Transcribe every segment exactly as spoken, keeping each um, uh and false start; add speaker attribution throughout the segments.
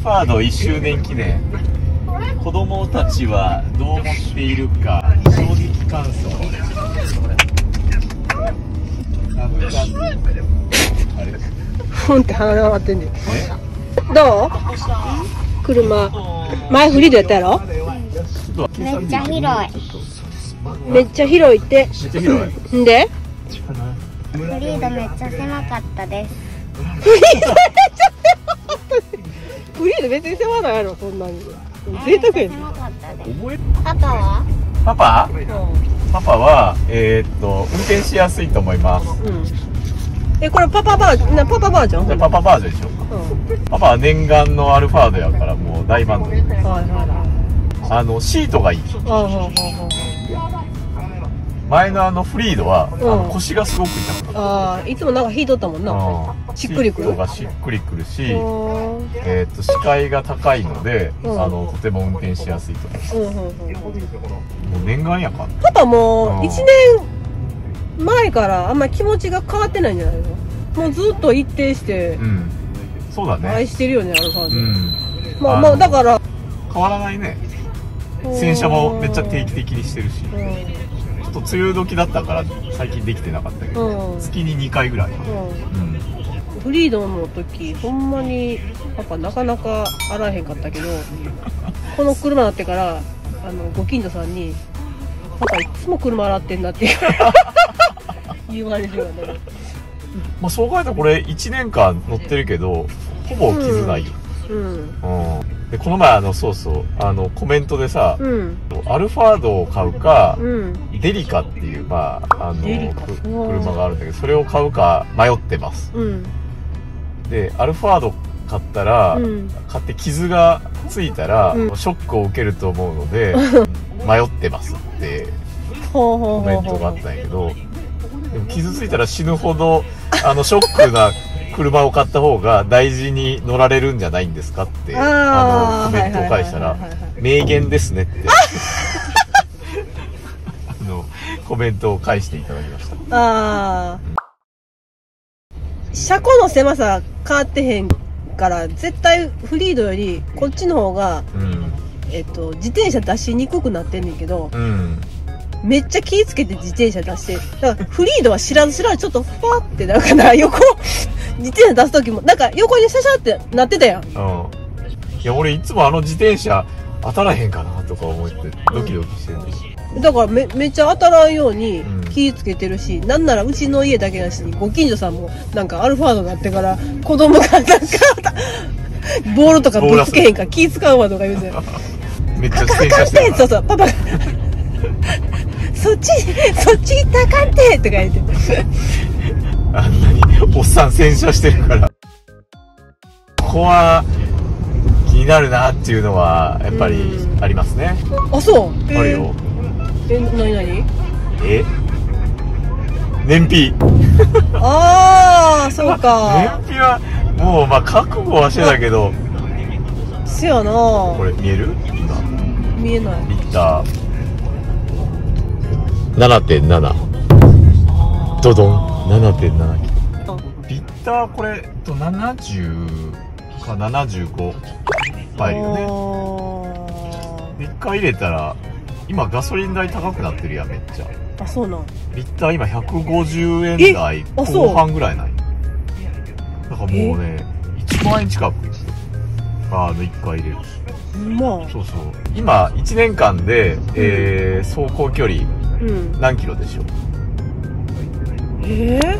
Speaker 1: ファードいっしゅうねん記念、子供たちはどう思っているか衝撃感想。
Speaker 2: ふんって鼻が回ってんねん。どう？車前フリードやったやろ？
Speaker 3: めっちゃ広い。
Speaker 2: めっちゃ広いって。
Speaker 1: めっちゃ広い。
Speaker 2: んで？
Speaker 3: フリードめっちゃ狭かったです。
Speaker 2: フリード別に狭ないやろ、そんなに。贅沢やね。
Speaker 3: 狭かったです。
Speaker 1: 覚え
Speaker 3: パパは？
Speaker 1: パパ？パパはえー、っと運転しやすいと思います。
Speaker 2: うん。え、これパパバージョン、なパパバージョン？
Speaker 1: パパバージョンでしょうか。うん、パパは念願のアルファードやからもう大満足。はいはいはい。あのシートがいい。ああ、はいはいはい。前のあのフリードは、うん、あの腰がすごく痛くなった。あ
Speaker 2: あ、いつもなんか引いとったもんな。しっくりくる。シートがしっくりくるし、えっと視界が高いので、うん、あのとても運転しやすいと思います。うんうんうん、もう念願やか。 パパもういちねんまえからあんまり気持ちが変わってないんじゃないの？もうずっと一定して、うん、
Speaker 1: そうだね。
Speaker 2: 愛してるよね、アルファード。うん、
Speaker 1: まあまあだから変わらないね。洗車もめっちゃ定期的にしてるし。うん、梅雨時だったから最近できてなかったけど、うん、月ににかいぐらい、うんうん、
Speaker 2: フリードの時ほんまにパパなかなか洗えへんかったけどこの車になってからあのご近所さんに「パパいつも車洗ってんだ」って言われるよね。
Speaker 1: まあそう考えたらこれいちねんかん乗ってるけどほぼ傷ないよ。うんうんうんでこの前あのそうそうあのコメントでさ、うん、アルファードを買うか、うん、デリカっていうまああの車があるんだけどそれを買うか迷ってます、うん、でアルファード買ったら、うん、買って傷がついたら、うん、ショックを受けると思うので迷ってますってコメントがあったんやけどでも傷ついたら死ぬほどあのショックな車を買った方が大事に乗られるんじゃないんですかってあのコメントを返したら名言ですねってあのコメントを返していただきました。あ
Speaker 2: あ、うん、車庫の狭さ変わってへんから絶対フリードよりこっちの方が、うん、えっと自転車出しにくくなってんねんけど、うん、めっちゃ気ぃつけて自転車出してだからフリードは知らず知らずちょっとファーってなんかな横自転車出す時もなんか横にシャシャってなってたやん。うん。い
Speaker 1: や俺いつもあの自転車当たらへんかなとか思ってドキドキしてる、
Speaker 2: うん、だからめめっちゃ当たらんように気ぃつけてるし、うん、なんならうちの家だけだしご近所さんもなんかアルファードになってから子供がなんかボールとかぶつけへんから気ぃ使うわとか言うて
Speaker 1: めっちゃ自転車してる
Speaker 2: そうそうパパそっちそっち行ったらあかんてとか言って
Speaker 1: あんなにおっさん洗車してるからここは気になるなっていうのはやっぱりありますね。
Speaker 2: あ、そう、えー、
Speaker 1: あるよ。
Speaker 2: え、なになに
Speaker 1: え燃費
Speaker 2: ああ、そうか
Speaker 1: 燃費はもうまあ覚悟はしてたけど
Speaker 2: せやな
Speaker 1: これ見える今
Speaker 2: 見えない
Speaker 1: リッター ななてんなな ドドン ななてんなな リッターこれとななじゅうかななじゅうご入るよね。いっかい入れたら今ガソリン代高くなってるやんめっちゃ。
Speaker 2: あ、そうなん。
Speaker 1: リッター今ひゃくごじゅうえん台後半ぐらいない。だからもうねいちまんえん近くあのいっかい入れる。まあそうそう今いちねんかんで、うんえー、走行距離何キロでしょう。
Speaker 2: えー、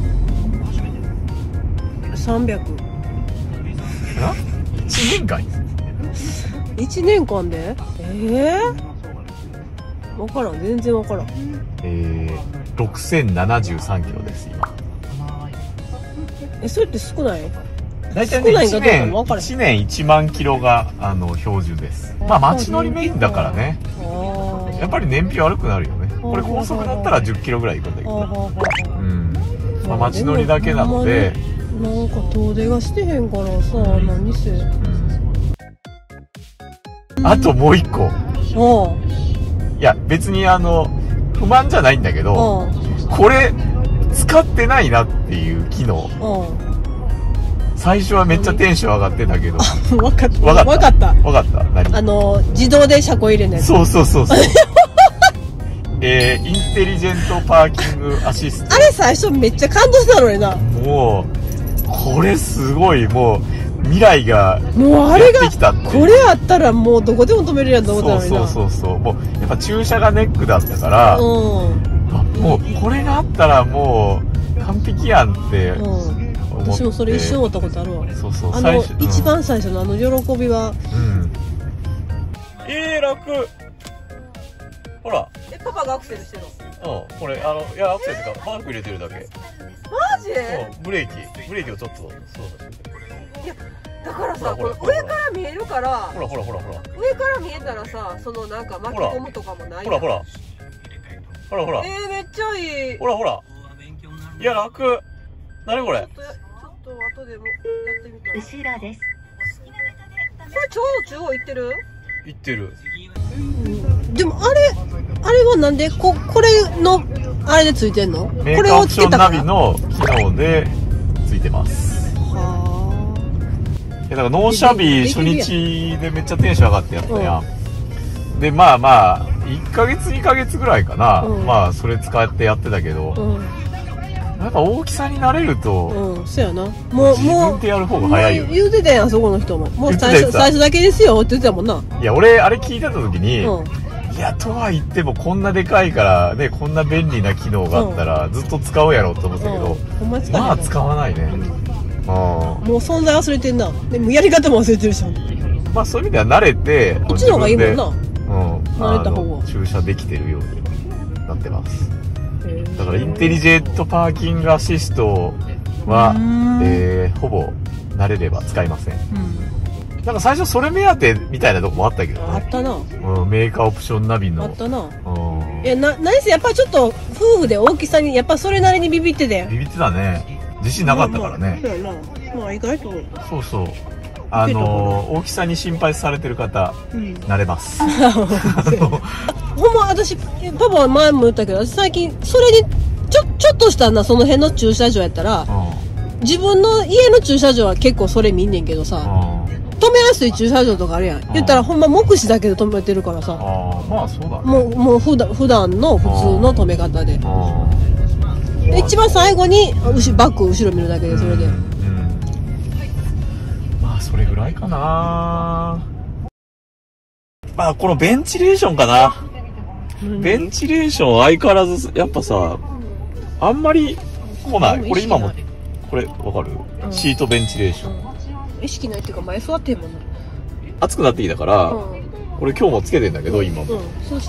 Speaker 2: さんびゃく。
Speaker 1: あいちねんかん
Speaker 2: いちねんかんでえー、分からん全然分からん。
Speaker 1: えー、ろくせんななじゅうさんキロです今。
Speaker 2: えそれって少ない？
Speaker 1: 大体ねいちねんいちねんいちまんキロがあの標準です。まあ街乗りメインだからねやっぱり燃費悪くなるよね。これ高速乗ったらじゅっキロぐらい行くんだけど、うんまあ、街乗りだけなので
Speaker 2: なんか遠出がしてへんからさ、うん、何せ、うん、
Speaker 1: あともう一個いや別にあの不満じゃないんだけどこれ使ってないなっていう機能最初はめっちゃテンション上がってたけど。
Speaker 2: 分かった。
Speaker 1: 分かった。
Speaker 2: 分かった。
Speaker 1: 分かった。何？
Speaker 2: あの、自動で車庫入れない。
Speaker 1: そうそうそうそう。えー、インテリジェントパーキングアシスト。
Speaker 2: あれ最初めっちゃ感動したのにな。
Speaker 1: もう、これすごい、もう、未来が
Speaker 2: もうあれが
Speaker 1: やってきたっていう。
Speaker 2: これあったらもうどこでも止めるやんと思ったのにな。
Speaker 1: そうそうそうそう。もう、やっぱ駐車がネックだったから、うん、もう、これがあったらもう、完璧やんって、うん、
Speaker 2: 私もそれ一瞬思ったことあるわ。
Speaker 1: そうそう。
Speaker 2: あの、うん、一番最初のあの喜びは。
Speaker 1: うん。えー、楽。ほら。
Speaker 2: え、パパがアクセルしてる
Speaker 1: の？うん、これ、あの、いや、アクセルってか、マーク入れてるだけ。
Speaker 2: マジ？
Speaker 1: うん、ブレーキ。ブレーキをちょっと、そうだし。
Speaker 2: いや、だからさ、これ上から見えるから、
Speaker 1: ほらほらほらほら。
Speaker 2: 上から見えたらさ、そのなんか巻き込むとかもない。
Speaker 1: ほらほら。ほらほら。
Speaker 2: えー、めっちゃいい。
Speaker 1: ほらほら。いや、楽。なにこれ？ちょっ
Speaker 2: と、ちょっと後でもやってみたら。
Speaker 3: 後ろです。
Speaker 2: これちょうど中央行ってる？
Speaker 1: 行ってる。
Speaker 2: うん、でもあれ、あれはなんでこ、これの、あれでついてんの？
Speaker 1: メーカーオプションナビの機能でついてます。はぁ。だから納車日初日でめっちゃテンション上がってやったやん。うん、で、まあまあ、いっかげつにかげつぐらいかな。うん、まあ、それ使ってやってたけど、うん、やっぱ大きさに慣れると、
Speaker 2: うん、そうやな。もう、もう、
Speaker 1: 自分でやる方が早いよ。
Speaker 2: 言うてたやん、そこの人も。もう最初、最初だけですよって言ってたもんな。
Speaker 1: いや、俺、あれ聞いてた時に、うん、いや、とは言ってもこんなでかいからね、こんな便利な機能があったらずっと使うやろうと思ったけど、うん、まあ使わないね。うん、
Speaker 2: もう存在忘れてんな。でもやり方も忘れてるし。
Speaker 1: まあそういう意味では慣れて、
Speaker 2: こっちの方がいいもんな。
Speaker 1: うん。慣れた方が。駐車できてるようになってます。だからインテリジェントパーキングアシストは、えー、ほぼ慣れれば使いません。うん、なんか最初それ目当てみたいなとこもあったけどね。
Speaker 2: あったな。
Speaker 1: うん、メーカーオプションナビの。
Speaker 2: あったな。うん。いや、な、何せやっぱりちょっと夫婦で大きさに、やっぱそれなりにビビってて。
Speaker 1: ビビってたね。自信なかったからね。
Speaker 2: そうやな。まあ意外と。
Speaker 1: そうそう。あのー、大きさに心配されてる方、うん、慣れます。ほ
Speaker 2: んま私、パパは前も言ったけど、最近、それに、ちょ、ちょっとしたな、その辺の駐車場やったら、うん、自分の家の駐車場は結構それ見んねんけどさ、うん、止めやすい駐車場とかあるやん。うん、言ったらほんま目視だけで止めてるからさ、
Speaker 1: あまあそうだね。
Speaker 2: もう、もう普段、普段の普通の止め方で。で一番最後に、バックを後ろ見るだけで、それで。うん
Speaker 1: それぐらいかな。まあこのベンチレーションかな。ベンチレーション相変わらずやっぱさあんまり来ない。これ今もこれわかる、うん、シートベンチレーション、
Speaker 2: うん、意識ないっていうか前座ってんもんな。
Speaker 1: 暑くなってきたから、うん、これ今日もつけてんだけど今も、うん、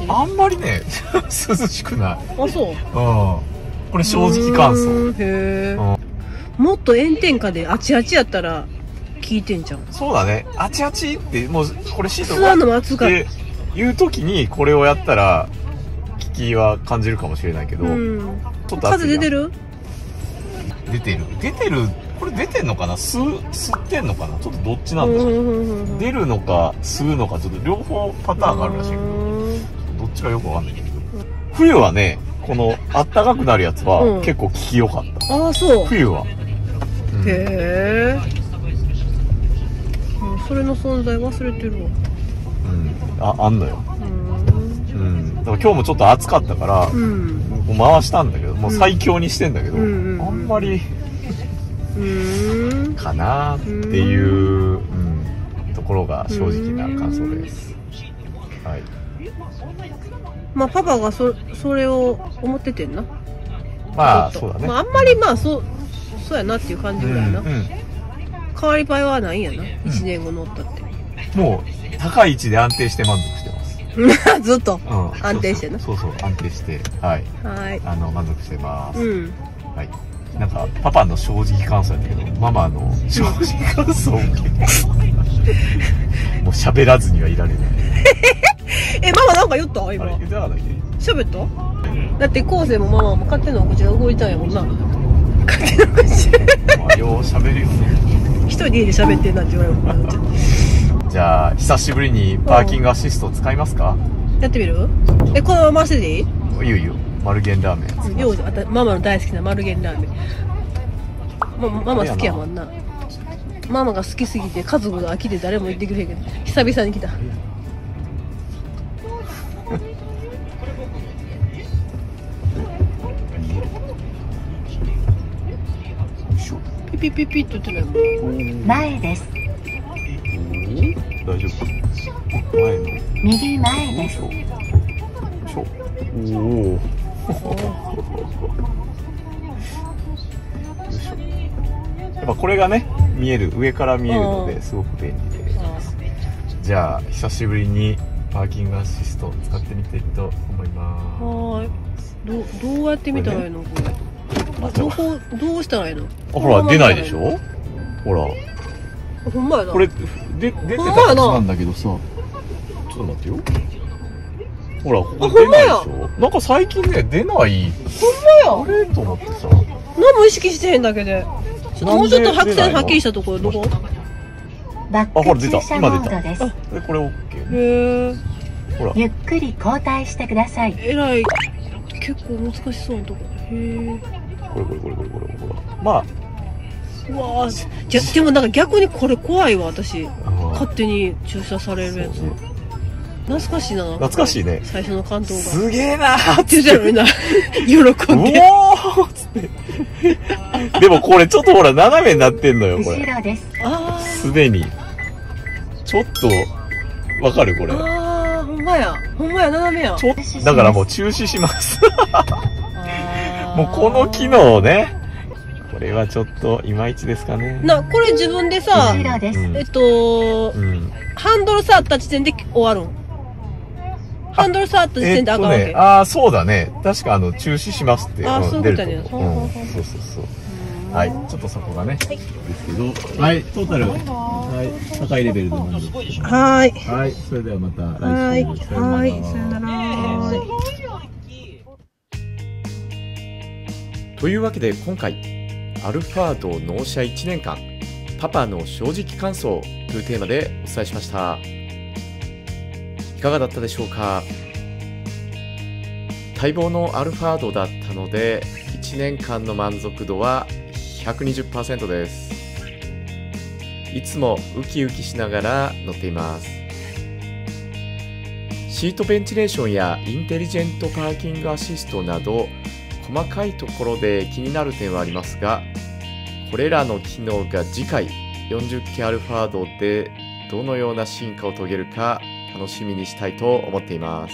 Speaker 1: あんまりね涼しくない。
Speaker 2: あそう、うん、
Speaker 1: これ正直感想。
Speaker 2: へー、うん、もっと炎天下であちあちやったら聞いてんじゃん。
Speaker 1: そうだね。あちあちってもうこれシート
Speaker 2: がって
Speaker 1: いう時にこれをやったら効きは感じるかもしれないけど、うん、
Speaker 2: ちょっと風出てる？
Speaker 1: 出てる出てる。これ出てんのかな、吸吸ってんのかな、ちょっとどっちなんだろう。出るのか吸うのかちょっと両方パターンがあるらしいけど、どっちかよくわかんないけど、冬はねこのあったかくなるやつは結構効きよかった。
Speaker 2: うん、ああそう。
Speaker 1: 冬は、
Speaker 2: うん、へえ。それの存在忘れてるわ。
Speaker 1: うん、あ、あんのよ。うん。だから今日もちょっと暑かったから、うん、もう回したんだけど、もう最強にしてんだけど、うん、あんまり、うん、かなっていう、うん、ところが正直な感想です。はい。
Speaker 2: まあパパがそ、それを思っててんな。
Speaker 1: まあそうだね。
Speaker 2: まああんまりまあそう、そうやなっていう感じぐらいな。うんうん、変わり映えはないんやな、いちねんご乗ったって。
Speaker 1: もう、高い位置で安定して満足して
Speaker 2: ます。ずっと、うん、安定してな。
Speaker 1: そうそう、安定して、はい。
Speaker 2: はい。
Speaker 1: あの、満足してます。うん。はい。なんか、パパの正直感想やったけど、ママの正直感想を聞いて、もう喋らずにはいられない。
Speaker 2: え、ママなんか言った今。
Speaker 1: 言ってなかったっけ？
Speaker 2: 喋った？だって、昴生もママも勝手なお口が動いたんやもんな。勝手なお口。
Speaker 1: まあ、よう喋るよね。
Speaker 2: 一人で家で喋ってんなんて言われる。
Speaker 1: じゃあ久しぶりにパーキングアシスト使いますか？
Speaker 2: やってみる？え、このまま回してでいい？い
Speaker 1: いよいいよ。マルゲンラーメン。
Speaker 2: よう、あたママの大好きなマルゲンラーメン。ママ好きやもんな。 ママが好きすぎて家族が飽きて誰も行ってくれへんけど久々に来た。ピピピピって言ってないもん。
Speaker 3: 前です。
Speaker 1: 大丈夫？前の。
Speaker 3: 右前です。
Speaker 1: おお。やっぱこれがね見える、上から見えるのですごく便利です。じゃあ久しぶりにパーキングアシスト使ってみたいと思います。
Speaker 2: はい。どどうやって見たらいいのこれ？どこどうしたらいいの？
Speaker 1: あ、ほら出ないでしょ？ほら。
Speaker 2: ほんまやな。
Speaker 1: これで出てたはずなんだけどさ。ちょっと待ってよ。ほら、ここ出ないでしょ？なんか最近ね出ない。
Speaker 2: ほんまや。
Speaker 1: あれと思ってさ。
Speaker 2: 何も意識してへんだけで。ちょっともうちょっと白線はっきりしたところどこ？
Speaker 3: バック駐車モードです。
Speaker 1: でこれオッケー。
Speaker 2: へえ。
Speaker 1: ほら。
Speaker 3: ゆっくり交代してください。
Speaker 2: えらい結構難しそうなとこ。へえ。
Speaker 1: これこれこれこれこれほら。まあ。
Speaker 2: うわー。じゃでもなんか逆にこれ怖いわ私。勝手に駐車されるやつ。懐かしいな。
Speaker 1: 懐かしいね。
Speaker 2: 最初の関東が。
Speaker 1: すげえなー
Speaker 2: って言うじゃんみんな。喜んで。
Speaker 1: おーっつって。でもこれちょっとほら斜めになってんのよこれ。
Speaker 3: 後ろです。
Speaker 2: ああ。
Speaker 1: すでに。ちょっとわかるこれ。
Speaker 2: ああほんまや。ほんまや斜めや。
Speaker 1: ちょっとだからもう中止します。もうこの機能ね。これはちょっといまいちですかね。
Speaker 2: なこれ自分でさ、
Speaker 3: 後ろです。
Speaker 2: えっと、
Speaker 1: うん、
Speaker 2: ハンドル触った時点で終わるん。ハンドル触った時点であかんわけ。
Speaker 1: えっとね、ああそうだね。確かあの中止しますって。
Speaker 2: あ、そういうことやね。
Speaker 1: うん、そうそうそう。はい、ちょっとそこがね、はい、ですけど、はい、トータル、はい、高いレベルで満足してます。はい、はい、それではまた来週、
Speaker 2: はい、さよなら。
Speaker 1: というわけで今回アルファード納車いちねんかんパパの正直感想というテーマでお伝えしました。いかがだったでしょうか。待望のアルファードだったのでいちねんかんの満足度は ひゃくにじゅっパーセント です。いつもウキウキしながら乗っています。シートベンチレーションやインテリジェントパーキングアシストなど細かいところで気になる点はありますが、これらの機能が次回よんじゅっ系アルファードでどのような進化を遂げるか楽しみにしたいと思っています。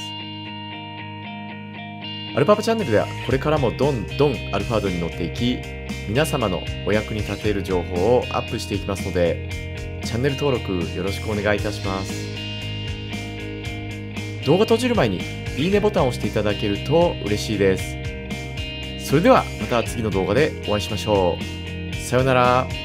Speaker 1: アルパパチャンネルではこれからもどんどんアルファードに乗っていき、皆様のお役に立てる情報をアップしていきますので、チャンネル登録よろしくお願いいたします。動画閉じる前にいいねボタンを押していただけると嬉しいです。それではまた次の動画でお会いしましょう。さようなら。